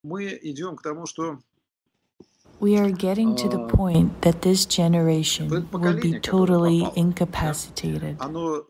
мы идем к тому, что We are getting to the point that this generation will be totally incapacitated. оно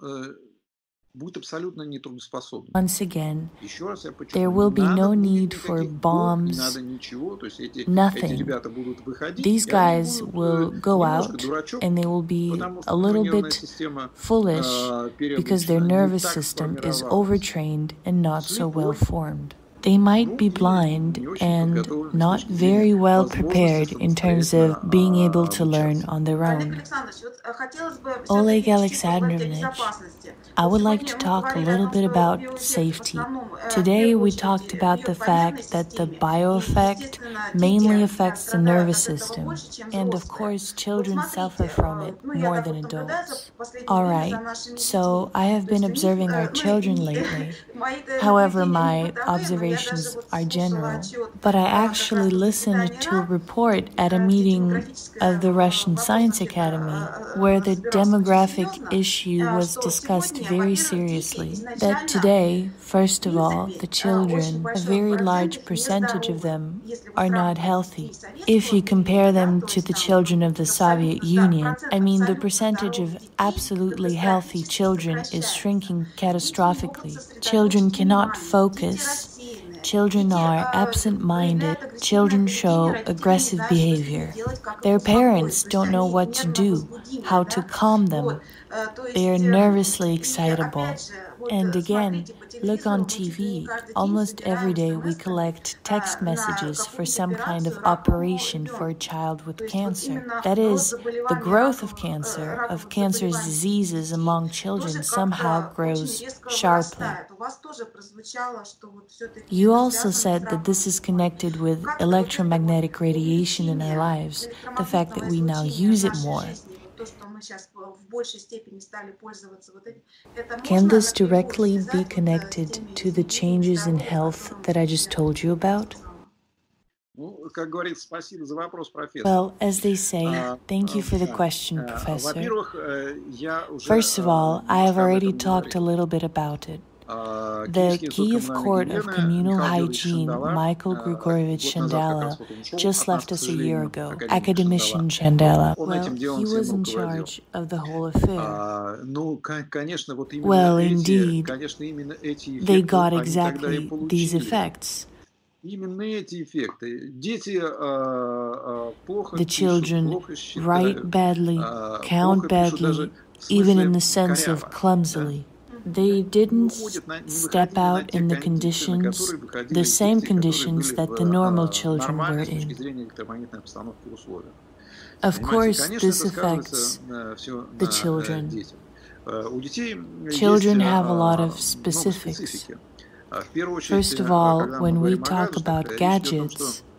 будет абсолютно нетрудоспособно. Once again, Еще раз я there подчеркну, will не be надо no будет need for никаких бомб, не bombs, надо ничего. То есть эти nothing. ребята будут выходить, These и они guys будут will go немножко out дурачок, and they will be потому a что little нервная bit система foolish because their переобучена, не nervous так system is сформировалась. overtrained and not so well Слепой, formed. They might ну be и blind не очень and подготовлены с not точки зрения very well возможности prepared in terms of being самостоятельно able to learn обучаться. on their Олег own. Александрович, вот хотелось бы Oleg все-таки чуть-чуть поговорить о Alexandrovich, безопасности. I Вот would like сегодня to мы talk a поговорили о little том, bit что about биоэффект в safety. основном, в Today первую we очередь, talked about the бьет по нервной fact that the системе. И, bioeffect естественно, mainly дети affects the страдают nervous от этого system, больше, чем and of взрослые. course Вот children suffer смотрите, from it ну я more так than вот наблюдаю за adults. последнее время за Alright, нашими so детьми. I have То been есть у них, observing our children lately. мои-то However, наблюдения не my бытовые, но я даже observations вот are слушала general, отчет but I как actually раз вот listened Питание to a РАН, report at a где meeting демографическая of the Russian вопрос Science вообще-то Academy where the разбирался очень demographic серьезно, issue was что discussed сегодня, very во-первых, дети seriously. That изначально, today, first в of all, принципе, the очень children, a большой very процент large их percentage of нездоровы. them Если вы are not сравните с healthy. детьми If you Советского compare периода, да, them то to есть the там children of the Soviet Union, I процент mean the абсолютно percentage of здоровых детей absolutely healthy катастрофически children is сокращается. shrinking Дети не могут catastrophically. сосредоточить Children cannot внимание, дети focus. рассеянные, Children дети are absent-minded. проявляют агрессивное Children поведение, show родители не aggressive знают, что с ними behavior. делать, как их Their успокоить. parents То есть don't know они what to нервно do, возбудимые, how да? to calm them. Вот, то They are есть, nervously и excitable. опять же, вот And again, смотрите по look on телевизору, мы чуть ли не TV. каждый день Almost every собираем day we смс collect text на messages for какую-нибудь some kind of операцию ракового operation for a ребенка. child То with есть вот cancer. именно That рост is, the заболеваний growth of раковых cancer's заболеваний diseases детей among тоже children somehow как-то очень grows резко sharply. вырастает. У вас тоже прозвучало, что вот все-таки You это also связано с said that this is травмами. connected with Как это вот это вот electromagnetic radiation in our увеличение lives, the fact that электромагнитного we now излучения use в it нашей more. жизни, вот то, что мы сейчас в большей степени стали пользоваться вот этим, это Can можно this напрямую directly be связать вот с connected теми to the изменениями changes in здоровья, health которым that I just я told you about? сказала? Ну, как говорится, спасибо за вопрос, профессор. Well, as they say, thank you for the Да. question, Professor. Во-первых, я уже First of all, I have немножко об already этом talked a говорил. little bit about it. The Киевский Kiev институт Court коммунальной of гигиены Communal Михаил Георгиевич Hygiene, Шандала Michael год назад как Grigoriev-Chairman, раз вот он ушел just от нас, left к us a year сожалению, ago. академик Шандала. Academician Chandala. Он Well, этим делом he was всем in руководил. charge of the whole affair. Ну, конечно, вот именно Well, эти, indeed, конечно, именно эти they эффекты, got они тогда и exactly these получили. effects. Именно эти эффекты. Дети плохо The пишут, children плохо write считают, badly, count плохо пишут даже badly, в even in смысле the sense of коряво. Да? clumsily. They Не didn't выходят, не step выходили на out те in the кондиции, на conditions, которые the выходили same дети, которые conditions были that the normal в children were нормальной с точки in. зрения электромагнитной обстановки условиях. Of Понимаете, course, конечно, this это сказывается affects все the на children. детях. У детей есть Children have a lot of много specifics. специфики. В первую очередь, First of all, когда мы when we говорим о talk гаджетах, about речь идет о том, что gadgets,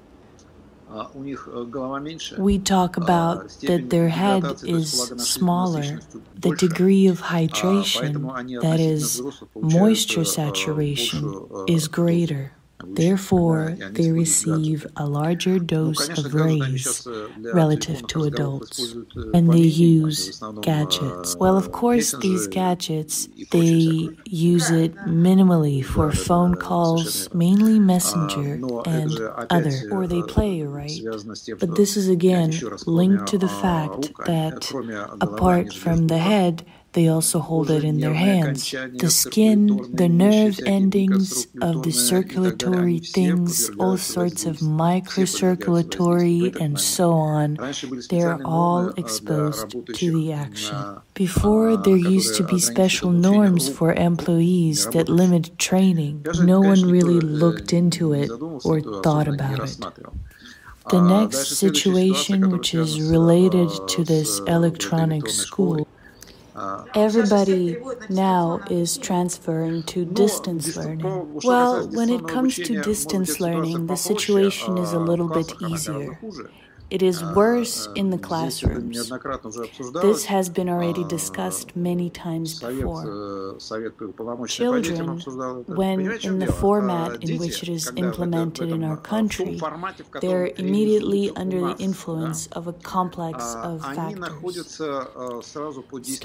у них голова меньше, we talk about степень that their head гидратации, то есть is влагонасыщенностью smaller, the больше, degree of поэтому hydration, они that относительно is, взрослых получают moisture saturation, большую is дозу greater. обычно, Therefore, и они they используют receive гаджеты. a larger Ну, dose конечно, of гаджеты они rays сейчас для relative телефонных to разговоров adults, используют and по they минимуму, они в use основном gadgets. Well, of course, these мессенджеры gadgets, и прочее they всякое. use it minimally for Да, phone совершенно calls, верно. mainly Messenger Но это and же other, опять or they play, right? связано с тем, But что, this is again еще раз, кроме linked to the fact рук, that кроме головы, они apart же from держат the в руках head, they also hold it in their нервные hands. окончания, The skin, the вещи, nerve всякие endings of the микроциркуляторные и так далее, они circulatory все things, all подвергаются sorts of воздействию. Все подвергаются воздействию в microcirculatory этот and момент. so on, Раньше были they're специальные all нормы для exposed to работающих, the action. Before, there used to которые be ограничивают special облучение norms рук for employees that неработающих. limited training. Даже, No one конечно, really никто looked into не it задумывался, or никто thought особенно не about it. рассматривал. The next Дальше следующая ситуация, situation, которая which is связана related to с this вот этой electronic электронной школой. school, everybody now is transferring to distance learning. Well, when it comes to distance learning, the situation is a little bit easier. It is worse in the classrooms. This has been already discussed many times before. Children, when in the format in which it is implemented in our country, they're immediately under the influence of a complex of factors,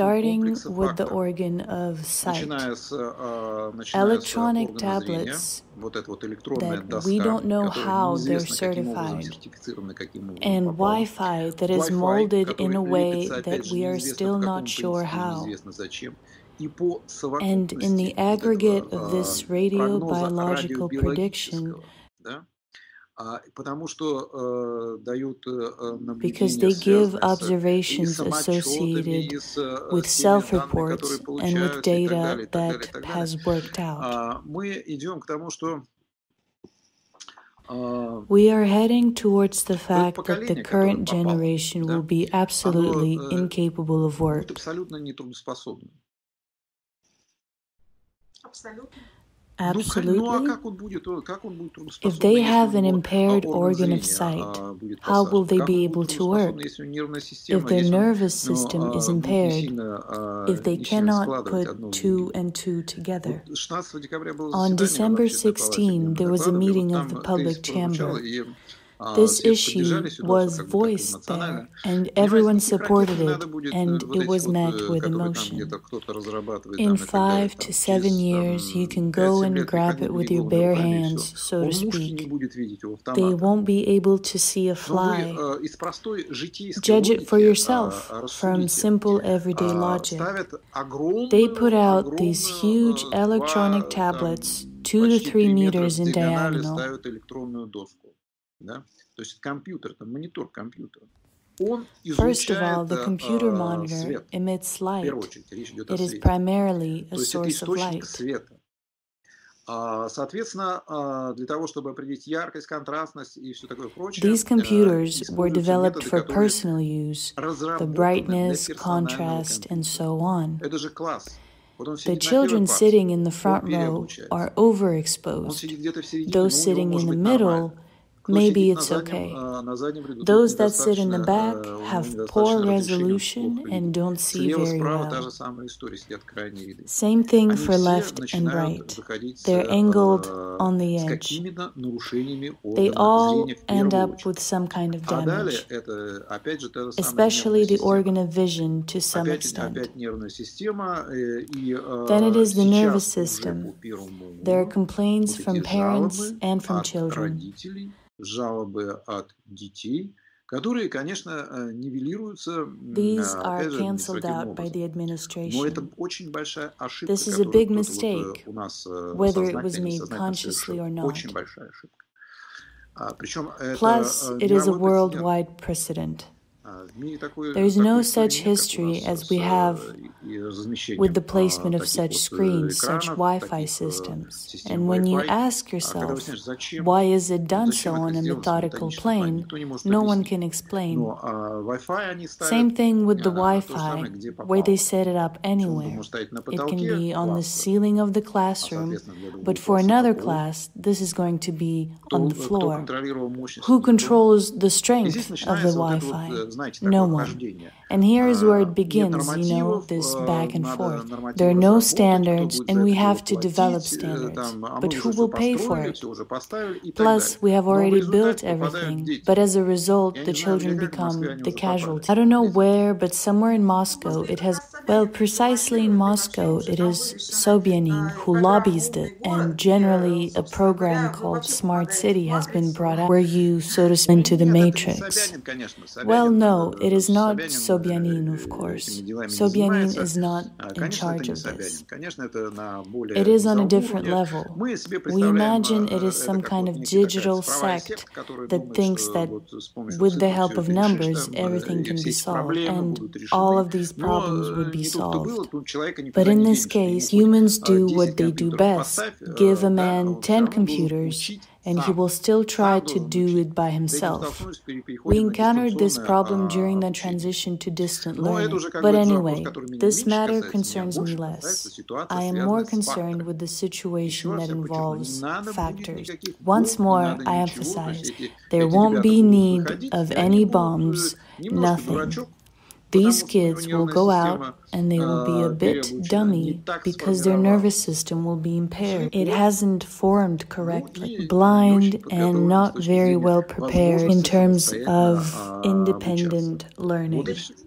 starting with the organ of sight. Electronic tablets that we don't know how they're certified, and Wi-Fi that is molded in a way that we are still not sure how. And in the aggregate of this radiobiological prediction, because they give observations associated with self-reports and with data that has worked out. We are heading towards the fact that the current generation will be absolutely incapable of work. Absolutely. If they have an impaired organ of sight, how will they be able to work? If their nervous system is impaired, if they cannot put 2 and 2 together. On December 16, there was a meeting of the public chamber. This issue was voiced there, and everyone supported it, and it was met with emotion. In 5 to 7 years, you can go and grab it with your bare hands, so to speak. They won't be able to see a fly. Judge it for yourself from simple everyday logic. They put out these huge electronic tablets, 2 to 3 meters in diagonal. First of all, the computer monitor emits light. It is primarily a source of light. These computers were developed for personal use, the brightness, contrast, and so on. The children sitting in the front row are overexposed. Those sitting in the middle, maybe it's okay. Those that sit in the back have poor resolution and don't see very well. Same thing for left and right. They're angled on the edge. They all end up with some kind of damage, especially the organ of vision to some extent. Then it is the nervous system. There are complaints from parents and from children. These are cancelled out by the administration. This is a big mistake, whether it was made consciously or not. Plus, it is a worldwide precedent. There is no such history as we have with the placement of such screens, such Wi-Fi systems. And when you ask yourself, why is it done so on a methodical plane, no one can explain. Same thing with the Wi-Fi, where they set it up anywhere. It can be on the ceiling of the classroom, but for another class, this is going to be on the floor. Who controls the strength of the Wi-Fi? No one. And here is where it begins, this back and forth. There are no standards, and we have to develop standards. But who will pay for it? Plus, we have already built everything, but as a result, the children become the casualty. I don't know where, but somewhere in Moscow, it has... Well, precisely in Moscow, it is Sobyanin who lobbies it, and generally a program called Smart City has been brought out where you, so to speak, into the matrix. Well, no, it is not Sobyanin, of course. Sobyanin is not in charge of this. It is on a different level. We imagine it is some kind of digital sect that thinks that with the help of numbers, everything can be solved, and all of these problems would be solved. But in this case, humans do what they do best. Give a man 10 computers, and he will still try to do it by himself. We encountered this problem during the transition to distant learning. But anyway, this matter concerns me less. I am more concerned with the situation that involves factors. Once more, I emphasize, there won't be need of any bombs, nothing. These kids will go out and they will be a bit dummy because their nervous system will be impaired. It hasn't formed correctly, blind and not very well prepared in terms of independent learning.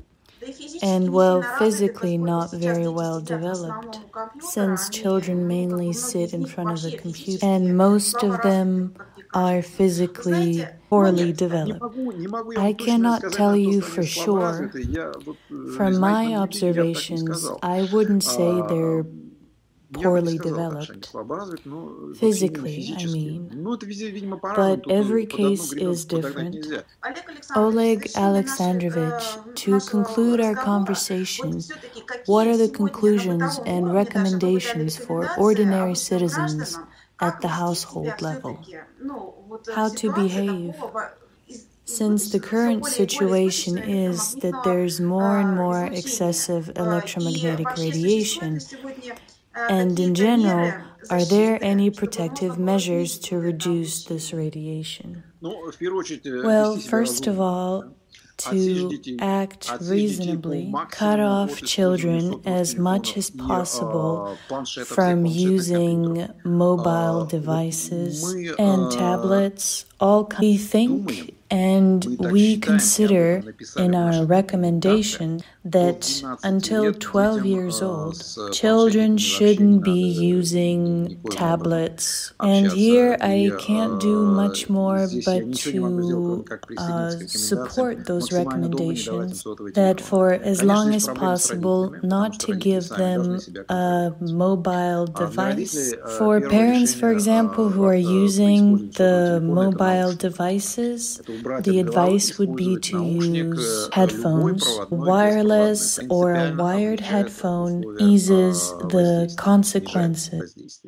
and well, physically not very well developed, since children mainly sit in front of a computer, and most of them are physically poorly developed. I cannot tell you for sure. From my observations, I wouldn't say they're poorly developed. Physically, I mean. But every case is different. Oleg Alexandrovich, to conclude our conversation, what are the conclusions and recommendations for ordinary citizens at the household level? How to behave? Since the current situation is that there's more and more excessive electromagnetic radiation, and in general, are there any protective measures to reduce this radiation? Well, first of all, to act reasonably, cut off children as much as possible from using mobile devices and tablets. We think and we consider in our recommendation that until 12 years old, children shouldn't be using tablets. And here I can't do much more but to support those recommendations, that for as long as possible not to give them a mobile device. For parents, for example, who are using the mobile devices, the advice would be to use headphones. Wireless or a wired headphone eases the consequences.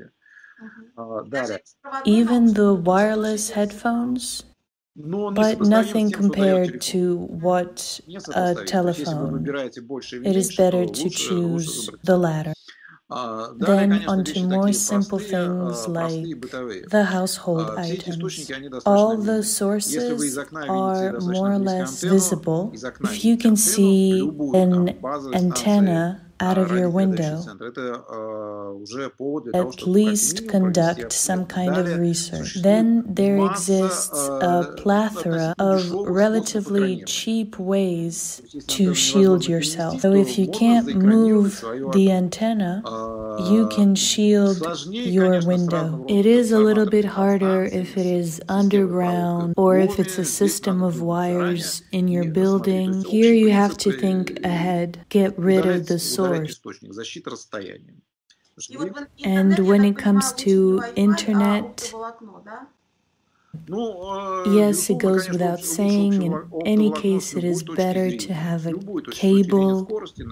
Even the wireless headphones, but nothing compared to what a telephone. It is better to choose the latter. Then onto more simple things like the household items. All the sources are more or less visible. If you can see an antenna out of your window, at least conduct some kind of research. Then there exists a plethora of relatively cheap ways to shield yourself. So if you can't move the antenna, you can shield your window. It is a little bit harder if it is underground or if it's a system of wires in your building. Here you have to think ahead, get rid of the source. And when it comes to internet, yes, it goes without saying, in any case it is better to have a cable,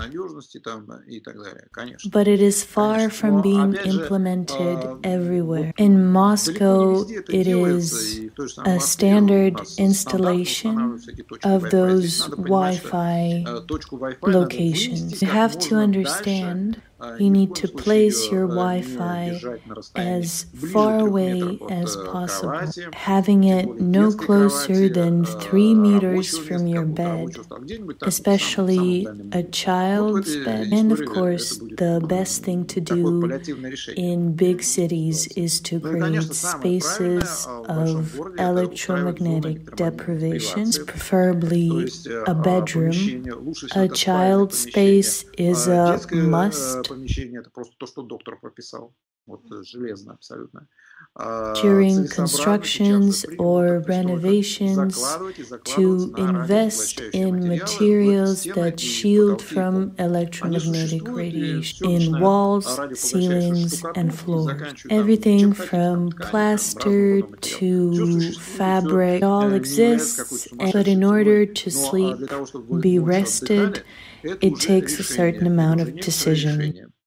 but it is far from being implemented everywhere. In Moscow, it is a standard installation of those Wi-Fi locations. You have to understand, you need to place your Wi-Fi as far away as possible, having it no closer than 3 meters from your bed, especially a child's bed. And of course, the best thing to do in big cities is to create spaces of electromagnetic deprivation, preferably a bedroom. A child's space is a must. During constructions or renovations, to invest in materials that shield from electromagnetic radiation in walls, ceilings, and floors. Everything from plaster to fabric all exists, but in order to sleep, be rested, it takes a certain amount of decision.